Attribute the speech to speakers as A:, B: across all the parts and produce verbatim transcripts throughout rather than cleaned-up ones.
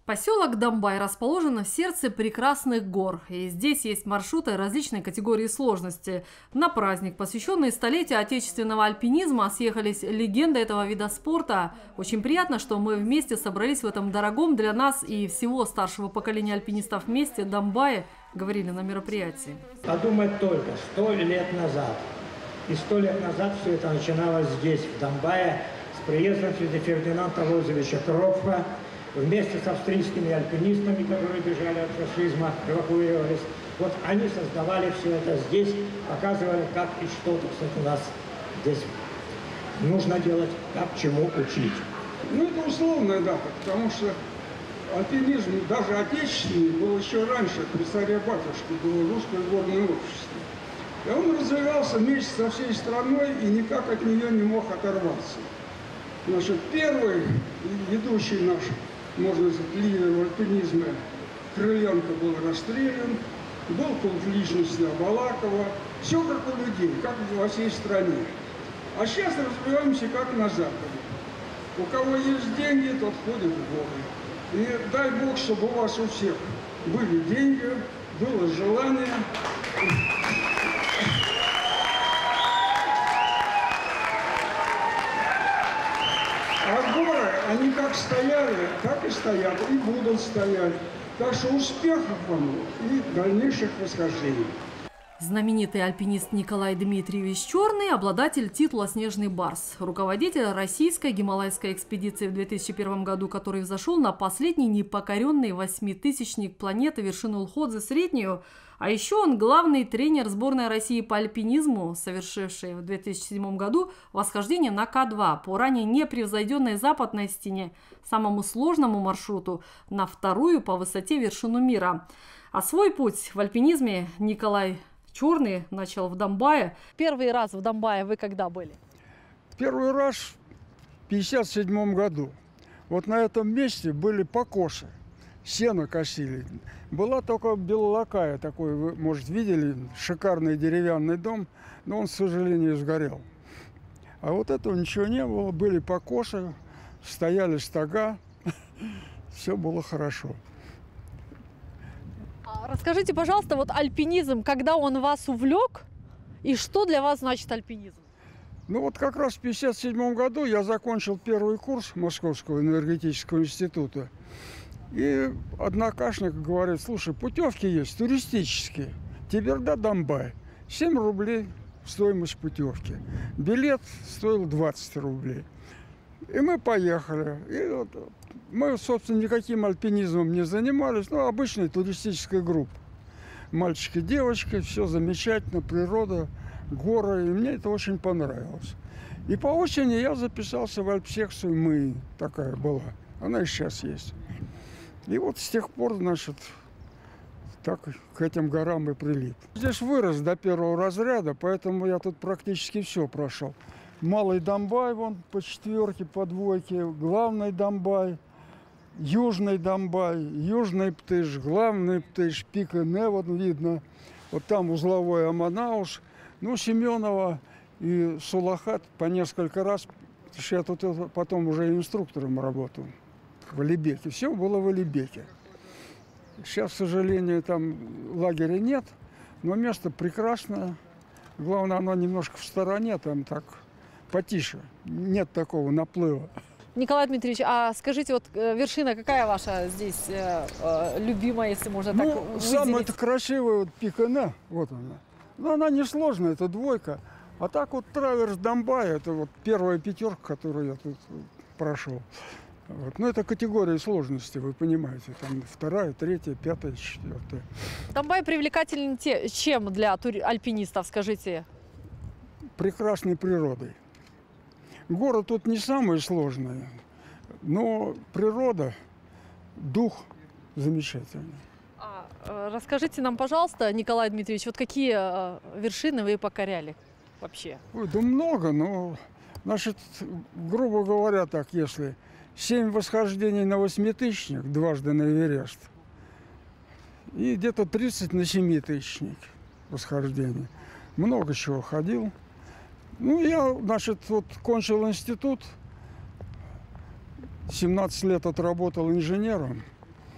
A: Поселок Домбай расположен в сердце прекрасных гор, и здесь есть маршруты различной категории сложности. На праздник, посвященный столетию отечественного альпинизма, съехались легенды этого вида спорта. Очень приятно, что мы вместе собрались в этом дорогом для нас и всего старшего поколения альпинистов месте Домбае, говорили на мероприятии.
B: Подумать только, сто лет назад. И сто лет назад все это начиналось здесь, в Домбае, с приездом Фердинанда Лозовича Кропфа, вместе с австрийскими альпинистами, которые бежали от фашизма, эвакуировались. Вот они создавали все это здесь, показывали, как и что, так сказать, у нас здесь нужно делать, как чему учить.
C: Ну, это условная дата, потому что альпинизм, даже отечественный, был еще раньше, при царе-батюшке, было русское горное общество. И он развивался вместе со всей страной и никак от нее не мог оторваться. Значит, первый ведущий наш, можно сказать, лидер в альпинизме Крыленко был расстрелян, был культ личности Абалакова. Все как у людей, как во всей стране. А сейчас развиваемся как на Западе. У кого есть деньги, тот ходит в горы. И дай Бог, чтобы у вас у всех были деньги, было желание. А горы, они как стояли, так и стоят, и будут стоять. Так что успехов вам и дальнейших восхождений.
A: Знаменитый альпинист Николай Дмитриевич Черный – обладатель титула «Снежный барс», руководитель российской гималайской экспедиции в две тысячи первом году, который взошел на последний непокоренный восьмитысячник планеты вершину Лхотзы Среднюю. А еще он главный тренер сборной России по альпинизму, совершивший в две тысячи седьмом году восхождение на К два по ранее непревзойденной западной стене, самому сложному маршруту, на вторую по высоте вершину мира. А свой путь в альпинизме Николай Черный начал в Домбае. Первый раз в Домбае вы когда были?
C: Первый раз в пятьдесят седьмом году. Вот на этом месте были покосы. Сено косили. Была только Белолакая, такой, вы, может, видели, шикарный деревянный дом, но он, к сожалению, сгорел. А вот этого ничего не было, были покосы, стояли стога, все было хорошо.
A: Расскажите, пожалуйста, вот альпинизм, когда он вас увлек, и что для вас значит альпинизм?
C: Ну вот как раз в пятьдесят седьмом году я закончил первый курс Московского энергетического института. И однокашник говорит: слушай, путевки есть туристические, Теберда-Домбай, семь рублей стоимость путевки. Билет стоил двадцать рублей. И мы поехали. И вот мы, собственно, никаким альпинизмом не занимались, ну, обычная туристическая группа. Мальчики, девочки, все замечательно, природа, горы, и мне это очень понравилось. И по осени я записался в альпсекцию МИИ, такая была, она и сейчас есть. И вот с тех пор, значит, так к этим горам и прилип. Здесь вырос до первого разряда, поэтому я тут практически все прошел. Малый Домбай, вон по четверке, по двойке, главный Домбай, южный Домбай, южный Птыш, главный Птыш, пик Ине, вот видно. Вот там узловой Аманауш, ну, Семенова и Сулахат по несколько раз, потому что я тут потом уже инструктором работал. В Алибеке. Все было в Алибеке. Сейчас, к сожалению, там лагеря нет, но место прекрасное. Главное, оно немножко в стороне, там так потише. Нет такого наплыва.
A: Николай Дмитриевич, а скажите, вот вершина какая ваша здесь э, э, любимая, если можно
C: ну,
A: так выделить?
C: Самая красивая вот пик Ине, вот она. Но она не сложная, это двойка. А так вот траверс Домбая, это вот первая пятерка, которую я тут прошел. Вот. Но это категория сложности, вы понимаете. Там вторая, третья, пятая, четвертая.
A: Домбай привлекателен те, чем для альпинистов, скажите?
C: Прекрасной природой. Горы тут не самые сложные, но природа, дух замечательный.
A: А, расскажите нам, пожалуйста, Николай Дмитриевич, вот какие вершины вы покоряли вообще?
C: Ой, да много, но, значит, грубо говоря так, если семь восхождений на восьмитысячник, дважды на Эверест, и где-то тридцать на семитысячник восхождений. Много чего ходил. Ну, я, значит, вот кончил институт, семнадцать лет отработал инженером,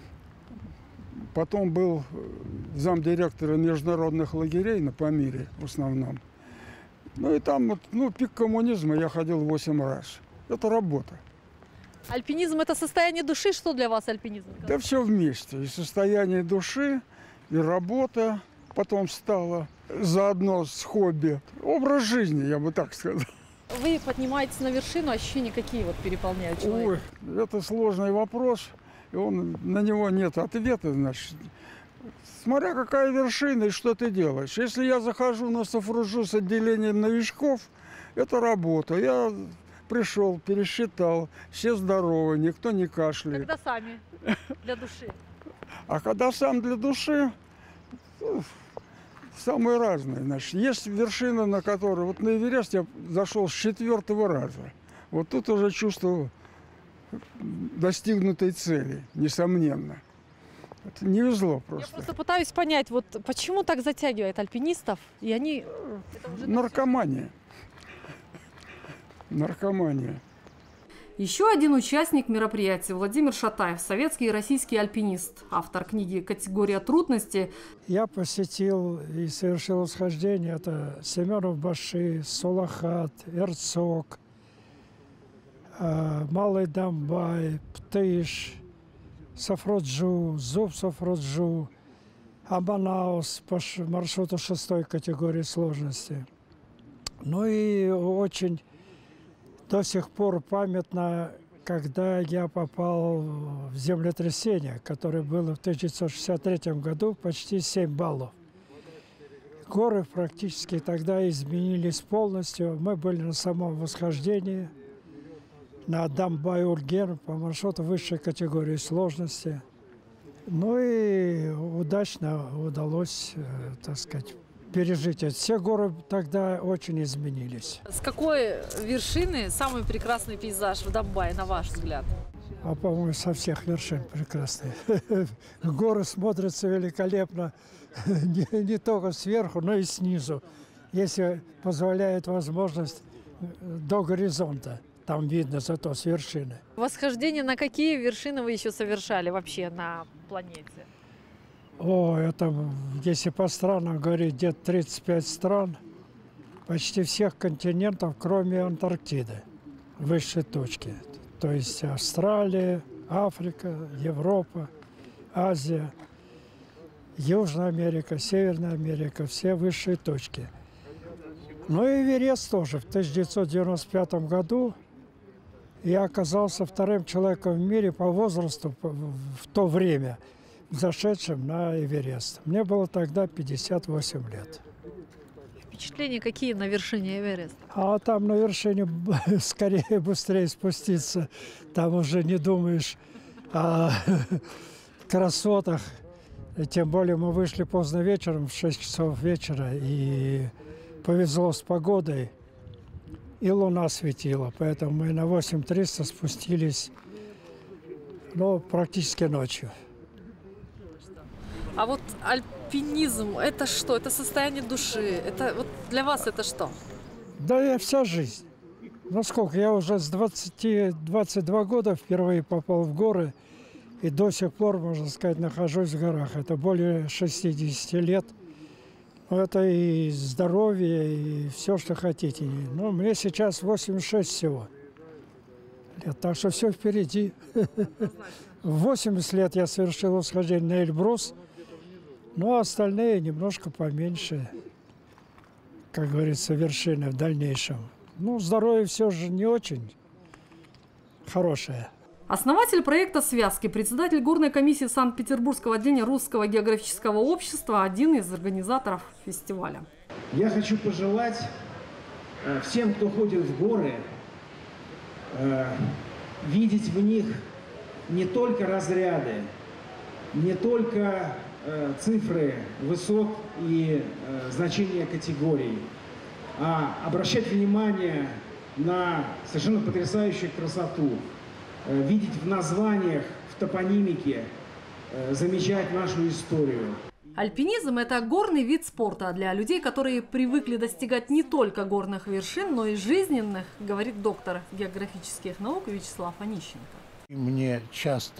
C: Потом был замдиректора международных лагерей на Памире в основном. Ну и там, вот, ну, пик коммунизма я ходил восемь раз. Это работа.
A: Альпинизм – это состояние души? Что для вас альпинизм?
C: Да все вместе. И состояние души, и работа потом стала заодно с хобби. Образ жизни, я бы так сказал.
A: Вы поднимаетесь на вершину, ощущения какие вот переполняют человека?
C: Ой, это сложный вопрос, и он, на него нет ответа, значит. Смотря какая вершина и что ты делаешь. Если я захожу на Сафруджу с отделением новичков, это работа. Я пришел, пересчитал, все здоровы, никто не кашляет.
A: Когда сами, для души?
C: А когда сам для души, ну, самые разные. Значит, есть вершина, на которой, вот на Эверест я зашел с четвертого раза. Вот тут уже чувствовал достигнутой цели, несомненно. Это не везло просто.
A: Я просто пытаюсь понять, вот почему так затягивает альпинистов, и они...
C: Наркомания. Наркомания.
A: Еще один участник мероприятия – Владимир Шатаев, советский и российский альпинист, автор книги «Категория трудности».
D: Я посетил и совершил восхождение. Это Семенов-Баши, Сулахат, Эрцок, Малый Дамбай, Птыш, Сафроджу, Зуб Сафроджу, Аманаус по маршруту шестой категории сложности. Ну и очень до сих пор памятно, когда я попал в землетрясение, которое было в тысяча девятьсот шестьдесят третьем году, почти семь баллов. Горы практически тогда изменились полностью. Мы были на самом восхождении, на Дамбай-Урген по маршруту высшей категории сложности. Ну и удачно удалось, так сказать, пережить это. Все горы тогда очень изменились.
A: С какой вершины самый прекрасный пейзаж в Дамбае, на ваш взгляд?
D: А, по-моему, со всех вершин прекрасные. Горы смотрятся великолепно не, не только сверху, но и снизу. Если позволяет возможность до горизонта. Там видно зато с вершины.
A: Восхождение на какие вершины вы еще совершали вообще на планете?
D: О, это, если по странам говорить, где-то тридцать пять стран, почти всех континентов, кроме Антарктиды, высшей точки. То есть Австралия, Африка, Европа, Азия, Южная Америка, Северная Америка, все высшие точки. Ну и Эверест тоже. В тысяча девятьсот девяносто пятом году я оказался вторым человеком в мире по возрасту в то время, зашедшим на Эверест. Мне было тогда пятьдесят восемь лет.
A: Впечатления какие на вершине Эвереста?
D: А там на вершине скорее, быстрее спуститься. Там уже не думаешь о красотах. Тем более мы вышли поздно вечером, в шесть часов вечера, и повезло с погодой, и луна светила. Поэтому мы на восемь триста спустились, ну, практически ночью.
A: А вот альпинизм – это что? Это состояние души? Это вот для вас это что?
D: Да, я вся жизнь. Ну сколько, я уже с двадцати двадцати двух года впервые попал в горы, и до сих пор, можно сказать, нахожусь в горах. Это более шестидесяти лет. Ну, это и здоровье, и все, что хотите. Ну, мне сейчас восемьдесят шесть всего лет, так что все впереди. В восемьдесят лет я совершил восхождение на Эльбрус, ну, а остальные немножко поменьше, как говорится, вершины в дальнейшем. Ну, здоровье все же не очень хорошее.
A: Основатель проекта «Связки», председатель горной комиссии Санкт-Петербургского отделения Русского географического общества, один из организаторов фестиваля.
B: Я хочу пожелать всем, кто ходит в горы, видеть в них не только разряды, не только цифры высот и значения категорий, а обращать внимание на совершенно потрясающую красоту, видеть в названиях, в топонимике, замечать нашу историю.
A: Альпинизм – это горный вид спорта для людей, которые привыкли достигать не только горных вершин, но и жизненных, говорит доктор географических наук Вячеслав Онищенко.
E: Мне часто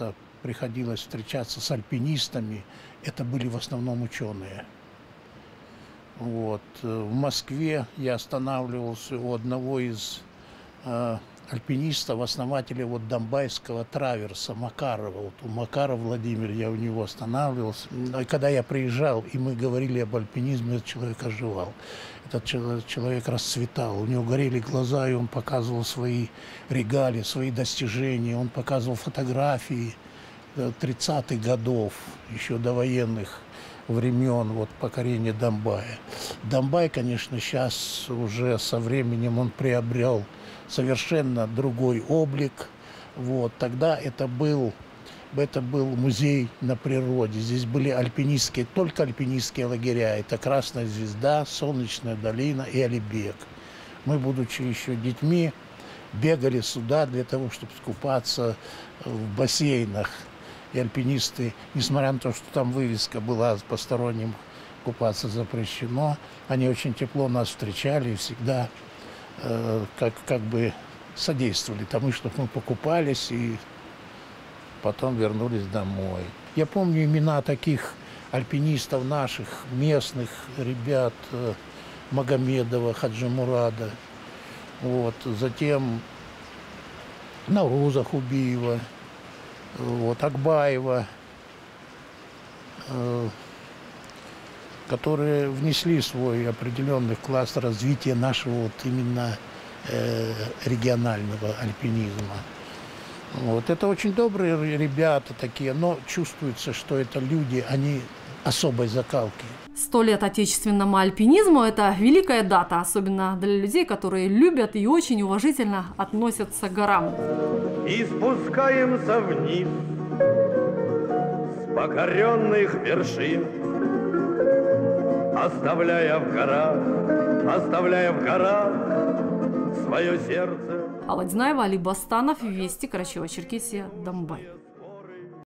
E: приходилось встречаться с альпинистами, это были в основном ученые. Вот. В Москве я останавливался у одного из э, альпинистов, основателя вот Домбайского траверса Макарова. Вот у Макарова Владимир, я у него останавливался. И когда я приезжал, и мы говорили об альпинизме, этот человек оживал. Этот человек расцветал, у него горели глаза, и он показывал свои регалии, свои достижения. Он показывал фотографии тридцатых годов, еще до военных времен, вот, покорения Домбая. Домбай, конечно, сейчас уже со временем он приобрел совершенно другой облик. Вот. Тогда это был, это был музей на природе. Здесь были альпинистские, только альпинистские лагеря. Это Красная Звезда, Солнечная долина и Алибек. Мы, будучи еще детьми, бегали сюда для того, чтобы скупаться в бассейнах. И альпинисты, несмотря на то, что там вывеска была посторонним купаться запрещено, они очень тепло нас встречали и всегда э, как, как бы содействовали тому, чтобы мы покупались и потом вернулись домой. Я помню имена таких альпинистов наших, местных ребят, э, Магомедова, Хаджимурада, вот, затем Науруза Хубиева, вот, Акбаева, э, которые внесли свой определенный вклад в развитие нашего вот именно э, регионального альпинизма. Вот. Это очень добрые ребята такие, но чувствуется, что это люди, они особой закалки.
A: Сто лет отечественному альпинизму – это великая дата, особенно для людей, которые любят и очень уважительно относятся к горам.
F: И спускаемся вниз с покоренных вершин, оставляя в горах, оставляя в горах свое сердце.
A: Алла Дзнаева, Али Бастанов, Вести, Карачево-Черкесия, Домбай.